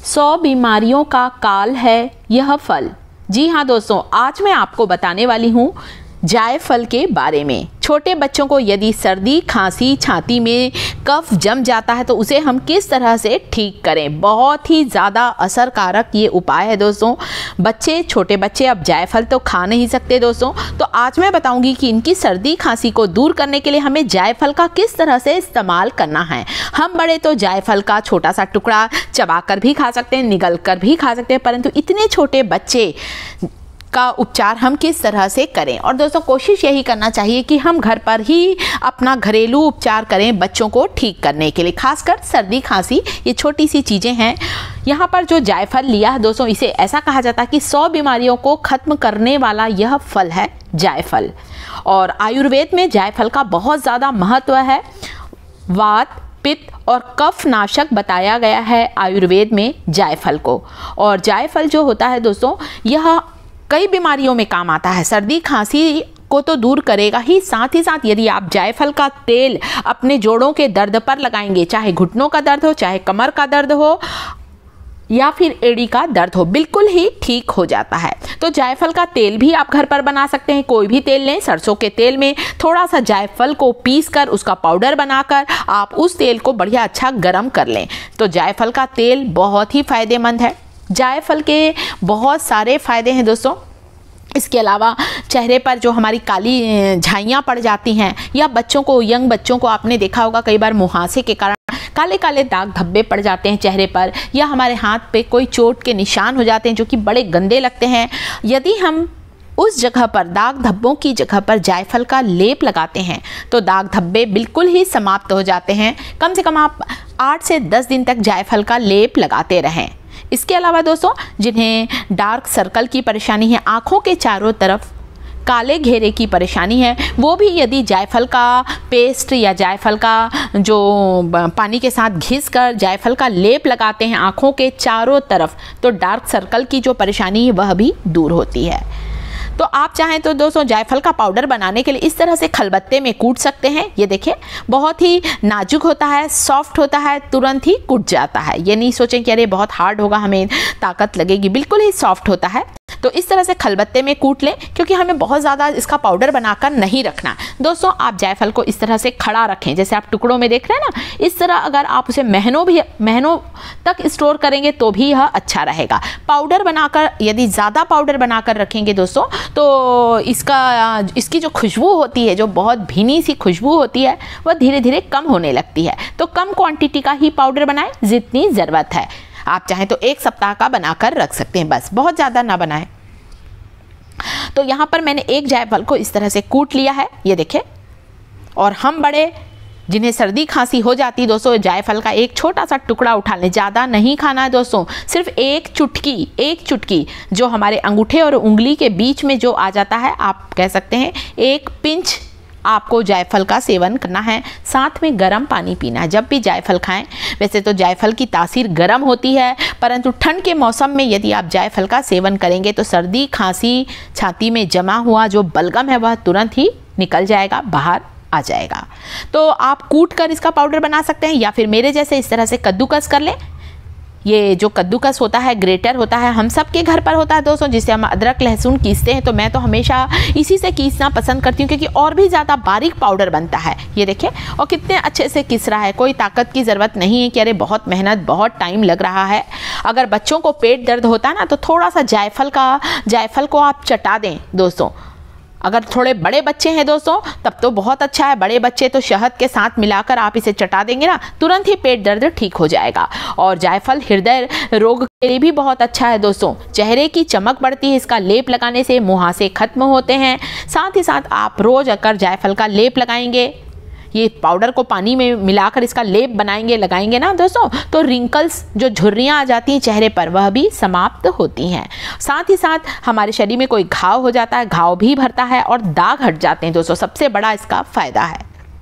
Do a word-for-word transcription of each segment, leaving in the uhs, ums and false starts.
सौ बीमारियों का काल है यह फल। जी हाँ दोस्तों, आज मैं आपको बताने वाली हूँ जायफल के बारे में। छोटे बच्चों को यदि सर्दी, खांसी, छाती में कफ जम जाता है तो उसे हम किस तरह से ठीक करें। बहुत ही ज़्यादा असरकारक ये उपाय है दोस्तों। बच्चे, छोटे बच्चे अब जायफल तो खा नहीं सकते दोस्तों, तो आज मैं बताऊंगी कि इनकी सर्दी खांसी को दूर करने के लिए हमें जायफल का किस तरह से इस्तेमाल करना है। हम बड़े तो जायफल का छोटा सा टुकड़ा चबाकर भी खा सकते हैं, निगल कर भी खा सकते हैं, परंतु इतने छोटे बच्चे का उपचार हम किस तरह से करें। और दोस्तों कोशिश यही करना चाहिए कि हम घर पर ही अपना घरेलू उपचार करें बच्चों को ठीक करने के लिए, खासकर सर्दी खांसी। ये छोटी सी चीज़ें हैं। यहाँ पर जो जायफल लिया है दोस्तों, इसे ऐसा कहा जाता है कि सौ बीमारियों को ख़त्म करने वाला यह फल है जायफल। और आयुर्वेद में जायफल का बहुत ज़्यादा महत्व है। वात, पित्त और कफ नाशक बताया गया है आयुर्वेद में जायफल को। और जायफल जो होता है दोस्तों, यह कई बीमारियों में काम आता है। सर्दी खांसी को तो दूर करेगा ही, साथ ही साथ यदि आप जायफल का तेल अपने जोड़ों के दर्द पर लगाएंगे, चाहे घुटनों का दर्द हो, चाहे कमर का दर्द हो या फिर एड़ी का दर्द हो, बिल्कुल ही ठीक हो जाता है। तो जायफल का तेल भी आप घर पर बना सकते हैं। कोई भी तेल लें, सरसों के तेल में थोड़ा सा जायफल को पीसकर उसका पाउडर बनाकर आप उस तेल को बढ़िया अच्छा गर्म कर लें। तो जायफल का तेल बहुत ही फायदेमंद है। जायफल के बहुत सारे फ़ायदे हैं दोस्तों। इसके अलावा चेहरे पर जो हमारी काली झाइयाँ पड़ जाती हैं, या बच्चों को, यंग बच्चों को आपने देखा होगा कई बार मुहासे के कारण काले काले दाग धब्बे पड़ जाते हैं चेहरे पर, या हमारे हाथ पे कोई चोट के निशान हो जाते हैं जो कि बड़े गंदे लगते हैं। यदि हम उस जगह पर, दाग धब्बों की जगह पर जायफल का लेप लगाते हैं तो दाग धब्बे बिल्कुल ही समाप्त हो जाते हैं। कम से कम आप आठ से दस दिन तक जायफल का लेप लगाते रहें। इसके अलावा दोस्तों, जिन्हें डार्क सर्कल की परेशानी है, आँखों के चारों तरफ काले घेरे की परेशानी है, वो भी यदि जायफल का पेस्ट या जायफल का जो पानी के साथ घिस कर जायफल का लेप लगाते हैं आँखों के चारों तरफ, तो डार्क सर्कल की जो परेशानी है वह भी दूर होती है। तो आप चाहें तो दोस्तों जायफल का पाउडर बनाने के लिए इस तरह से खलबत्ते में कूट सकते हैं। ये देखिए, बहुत ही नाजुक होता है, सॉफ्ट होता है, तुरंत ही कूट जाता है। ये नहीं सोचें कि अरे बहुत हार्ड होगा, हमें ताकत लगेगी, बिल्कुल ही सॉफ्ट होता है। तो इस तरह से खलबत्ते में कूट लें, क्योंकि हमें बहुत ज़्यादा इसका पाउडर बनाकर नहीं रखना दोस्तों। आप जायफल को इस तरह से खड़ा रखें, जैसे आप टुकड़ों में देख रहे हैं ना, इस तरह अगर आप उसे महीनों भी महीनों तक स्टोर करेंगे तो भी यह अच्छा रहेगा। पाउडर बनाकर, यदि ज़्यादा पाउडर बनाकर रखेंगे दोस्तों, तो इसका इसकी जो खुशबू होती है, जो बहुत भीनी सी खुशबू होती है, वह धीरे धीरे कम होने लगती है। तो कम क्वांटिटी का ही पाउडर बनाएं जितनी ज़रूरत है। आप चाहें तो एक सप्ताह का बनाकर रख सकते हैं, बस बहुत ज़्यादा ना बनाएं। तो यहाँ पर मैंने एक जायफल को इस तरह से कूट लिया है, ये देखें। और हम बड़े जिन्हें सर्दी खांसी हो जाती है दोस्तों, जायफल का एक छोटा सा टुकड़ा उठा लें। ज़्यादा नहीं खाना है दोस्तों, सिर्फ एक चुटकी, एक चुटकी जो हमारे अंगूठे और उंगली के बीच में जो आ जाता है, आप कह सकते हैं एक पिंच आपको जायफल का सेवन करना है। साथ में गर्म पानी पीना है जब भी जायफल खाएं। वैसे तो जायफल की तासीर गर्म होती है, परंतु ठंड के मौसम में यदि आप जायफल का सेवन करेंगे तो सर्दी खांसी, छाती में जमा हुआ जो बलगम है वह तुरंत ही निकल जाएगा, बाहर आ जाएगा। तो आप कूट कर इसका पाउडर बना सकते हैं, या फिर मेरे जैसे इस तरह से कद्दूकस कर लें। ये जो कद्दूकस होता है, ग्रेटर होता है, हम सब के घर पर होता है दोस्तों, जिससे हम अदरक लहसुन कीसते हैं। तो मैं तो हमेशा इसी से कीसना पसंद करती हूँ, क्योंकि और भी ज़्यादा बारीक पाउडर बनता है। ये देखिए, और कितने अच्छे से किस रहा है। कोई ताकत की ज़रूरत नहीं है कि अरे बहुत मेहनत, बहुत टाइम लग रहा है। अगर बच्चों को पेट दर्द होता है ना, तो थोड़ा सा जायफल का जायफल को आप चटा दें दोस्तों। अगर थोड़े बड़े बच्चे हैं दोस्तों, तब तो बहुत अच्छा है। बड़े बच्चे तो शहद के साथ मिलाकर आप इसे चटा देंगे ना, तुरंत ही पेट दर्द ठीक हो जाएगा। और जायफल हृदय रोग के लिए भी बहुत अच्छा है दोस्तों। चेहरे की चमक बढ़ती है इसका लेप लगाने से, मुहासे खत्म होते हैं। साथ ही साथ आप रोज अगर जायफल का लेप लगाएंगे, ये पाउडर को पानी में मिलाकर इसका लेप बनाएंगे, लगाएंगे ना दोस्तों, तो रिंकल्स, जो झुर्रियाँ आ जाती हैं चेहरे पर, वह भी समाप्त होती हैं। साथ ही साथ हमारे शरीर में कोई घाव हो जाता है, घाव भी भरता है और दाग हट जाते हैं दोस्तों। सबसे बड़ा इसका फ़ायदा है।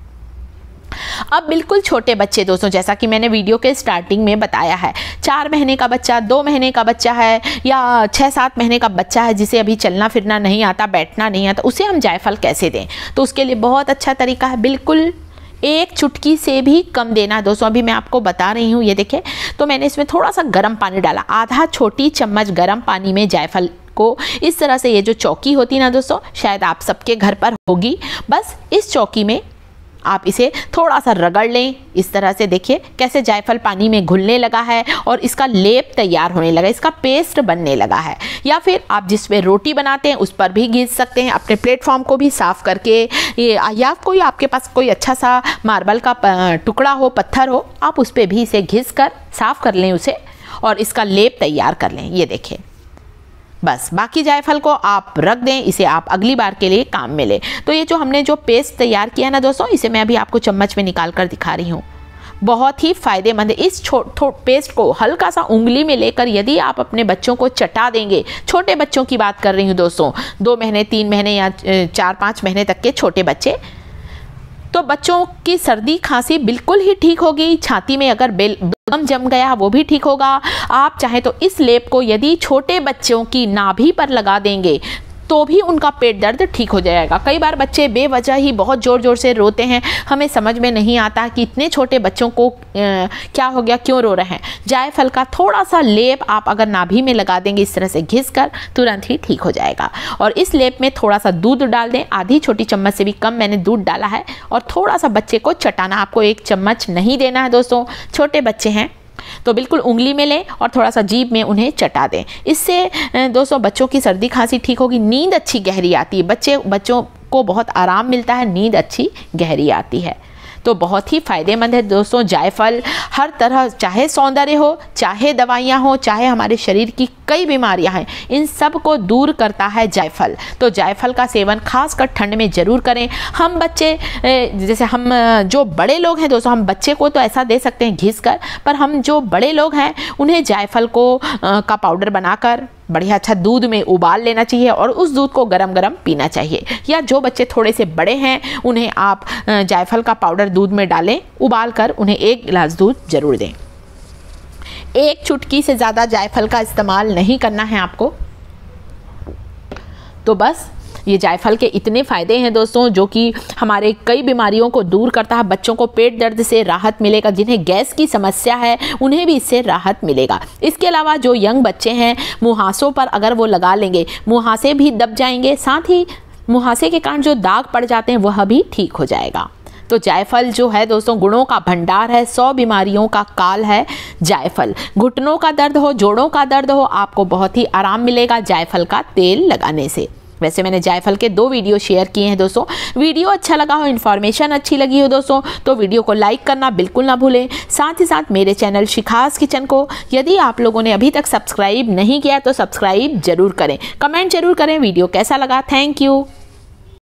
अब बिल्कुल छोटे बच्चे दोस्तों, जैसा कि मैंने वीडियो के स्टार्टिंग में बताया है, चार महीने का बच्चा, दो महीने का बच्चा है, या छः सात महीने का बच्चा है जिसे अभी चलना फिरना नहीं आता, बैठना नहीं आता, उसे हम जायफल कैसे दें। तो उसके लिए बहुत अच्छा तरीका है, बिल्कुल एक चुटकी से भी कम देना है दोस्तों। अभी मैं आपको बता रही हूँ, ये देखें। तो मैंने इसमें थोड़ा सा गर्म पानी डाला, आधा छोटी चम्मच गर्म पानी में जायफल को इस तरह से, ये जो चौकी होती है ना दोस्तों, शायद आप सबके घर पर होगी, बस इस चौकी में आप इसे थोड़ा सा रगड़ लें। इस तरह से देखिए कैसे जायफल पानी में घुलने लगा है और इसका लेप तैयार होने लगा, इसका पेस्ट बनने लगा है। या फिर आप जिस पे रोटी बनाते हैं उस पर भी घिस सकते हैं, अपने प्लेटफॉर्म को भी साफ़ करके, या कोई आपके पास कोई अच्छा सा मार्बल का टुकड़ा हो, पत्थर हो, आप उस पर भी इसे घिस कर साफ़ कर लें उसे और इसका लेप तैयार कर लें। ये देखें, बस बाकी जायफल को आप रख दें, इसे आप अगली बार के लिए काम में लें। तो ये जो हमने जो पेस्ट तैयार किया ना दोस्तों, इसे मैं अभी आपको चम्मच में निकाल कर दिखा रही हूँ। बहुत ही फ़ायदेमंद है। इस पेस्ट को हल्का सा उंगली में लेकर यदि आप अपने बच्चों को चटा देंगे, छोटे बच्चों की बात कर रही हूँ दोस्तों, दो महीने तीन महीने या चार पाँच महीने तक के छोटे बच्चे, तो बच्चों की सर्दी खांसी बिल्कुल ही ठीक होगी। छाती में अगर बेलगम जम गया वो भी ठीक होगा। आप चाहे तो इस लेप को यदि छोटे बच्चों की नाभि पर लगा देंगे तो भी उनका पेट दर्द ठीक हो जाएगा। कई बार बच्चे बेवजह ही बहुत ज़ोर ज़ोर से रोते हैं, हमें समझ में नहीं आता कि इतने छोटे बच्चों को आ, क्या हो गया, क्यों रो रहे हैं। जायफल का थोड़ा सा लेप आप अगर नाभि में लगा देंगे इस तरह से घिस कर, तुरंत ही ठीक हो जाएगा। और इस लेप में थोड़ा सा दूध डाल दें, आधी छोटी चम्मच से भी कम मैंने दूध डाला है। और थोड़ा सा बच्चे को चटाना, आपको एक चम्मच नहीं देना है दोस्तों, छोटे बच्चे हैं तो बिल्कुल उंगली में लें और थोड़ा सा जीभ में उन्हें चटा दें। इससे दोस्तों बच्चों की सर्दी खांसी ठीक होगी, नींद अच्छी गहरी आती है, बच्चे बच्चों को बहुत आराम मिलता है, नींद अच्छी गहरी आती है। तो बहुत ही फ़ायदेमंद है दोस्तों जायफल, हर तरह, चाहे सौंदर्य हो, चाहे दवाइयाँ हो, चाहे हमारे शरीर की कई बीमारियां हैं, इन सब को दूर करता है जायफल। तो जायफल का सेवन खासकर ठंड में ज़रूर करें। हम बच्चे, जैसे हम जो बड़े लोग हैं दोस्तों, हम बच्चे को तो ऐसा दे सकते हैं घिस कर, पर हम जो बड़े लोग हैं उन्हें जायफल को का पाउडर बनाकर बढ़िया अच्छा दूध में उबाल लेना चाहिए और उस दूध को गरम गरम पीना चाहिए। या जो बच्चे थोड़े से बड़े हैं उन्हें आप जायफल का पाउडर दूध में डालें, उबाल कर उन्हें एक गिलास दूध ज़रूर दें। एक चुटकी से ज़्यादा जायफल का इस्तेमाल नहीं करना है आपको। तो बस ये जायफल के इतने फ़ायदे हैं दोस्तों, जो कि हमारे कई बीमारियों को दूर करता है। बच्चों को पेट दर्द से राहत मिलेगा, जिन्हें गैस की समस्या है उन्हें भी इससे राहत मिलेगा। इसके अलावा जो यंग बच्चे हैं, मुहासों पर अगर वो लगा लेंगे, मुहासे भी दब जाएंगे, साथ ही मुहासे के कारण जो दाग पड़ जाते हैं वह भी ठीक हो जाएगा। तो जायफल जो है दोस्तों गुणों का भंडार है, सौ बीमारियों का काल है जायफल। घुटनों का दर्द हो, जोड़ों का दर्द हो, आपको बहुत ही आराम मिलेगा जायफल का तेल लगाने से। वैसे मैंने जायफल के दो वीडियो शेयर किए हैं दोस्तों। वीडियो अच्छा लगा हो, इन्फॉर्मेशन अच्छी लगी हो दोस्तों, तो वीडियो को लाइक करना बिल्कुल ना भूलें। साथ ही साथ मेरे चैनल शिखास किचन को यदि आप लोगों ने अभी तक सब्सक्राइब नहीं किया तो सब्सक्राइब जरूर करें, कमेंट जरूर करें वीडियो कैसा लगा। Thank you.